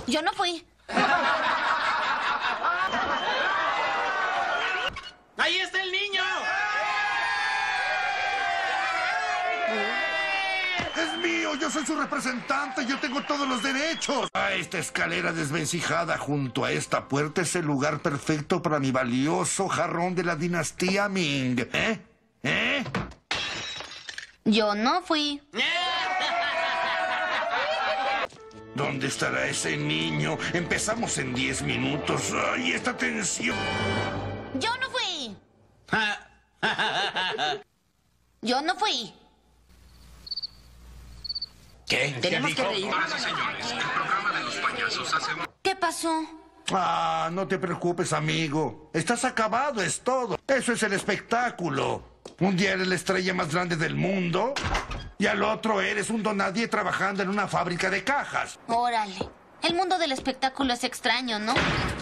Yo no fui. ¡Ahí está el niño! ¡Es mío! ¡Yo soy su representante! ¡Yo tengo todos los derechos! Esta escalera desvencijada junto a esta puerta es el lugar perfecto para mi valioso jarrón de la dinastía Ming. ¿Eh? Yo no fui. ¿Dónde estará ese niño? Empezamos en 10 minutos. ¡Ay, esta tensión! Yo no fui. Yo no fui. ¿Qué? Tenemos que reír. ¿Qué pasó? Ah, no te preocupes, amigo. Estás acabado, es todo. Eso es el espectáculo. Un día eres la estrella más grande del mundo y al otro eres un donadie trabajando en una fábrica de cajas. Órale. El mundo del espectáculo es extraño, ¿no?